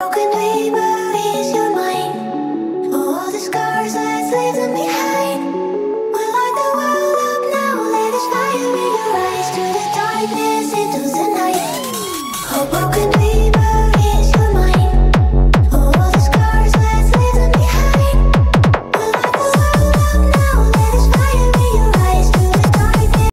Broken memories, your mind. All the scars that leave them behind. We light the world up now. Let us fire in your eyes. To the darkness, into the night. Oh, broken